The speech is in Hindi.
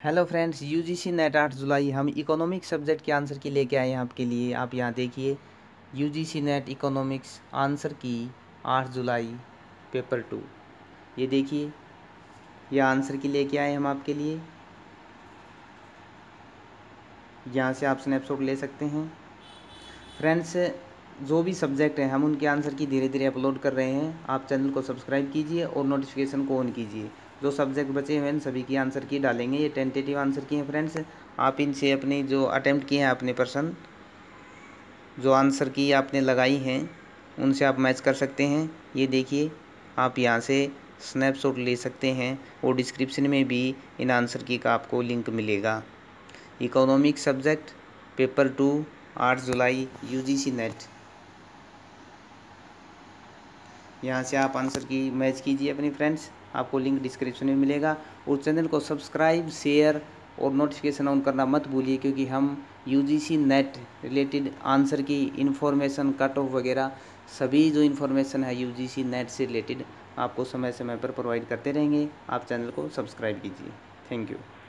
हेलो फ्रेंड्स, यूजीसी नेट 8 जुलाई हम इकोनॉमिक्स सब्जेक्ट के आंसर की लेके आए हैं आपके लिए। आप यहाँ देखिए, यूजीसी नेट इकोनॉमिक्स आंसर की 8 जुलाई पेपर 2। ये देखिए, ये आंसर की लेके आए हम आपके लिए। यहाँ से आप स्नैपशॉट ले सकते हैं। फ्रेंड्स, जो भी सब्जेक्ट हैं हम उनके आंसर की धीरे धीरे अपलोड कर रहे हैं। आप चैनल को सब्सक्राइब कीजिए और नोटिफिकेशन को ऑन कीजिए। जो सब्जेक्ट बचे हुए हैं सभी की आंसर की डालेंगे। ये टेंटेटिव आंसर की हैं फ्रेंड्स। आप इनसे अपनी जो अटेम्प्ट किए हैं अपने पर्सन, जो आंसर की आपने लगाई हैं, उनसे आप मैच कर सकते हैं। ये देखिए, आप यहाँ से स्नैपशॉट ले सकते हैं और डिस्क्रिप्शन में भी इन आंसर की का आपको लिंक मिलेगा। इकोनॉमिक्स सब्जेक्ट पेपर 2 8 जुलाई यूजीसी नेट। यहाँ से आप आंसर की मैच कीजिए अपने फ्रेंड्स। आपको लिंक डिस्क्रिप्शन में मिलेगा। और चैनल को सब्सक्राइब, शेयर और नोटिफिकेशन ऑन करना मत भूलिए, क्योंकि हम UGC NET related answer key information, cut off वगैरह सभी जो इन्फॉर्मेशन है यूजीसी नेट से रिलेटेड आपको समय समय पर प्रोवाइड करते रहेंगे। आप चैनल को सब्सक्राइब कीजिए। Thank you.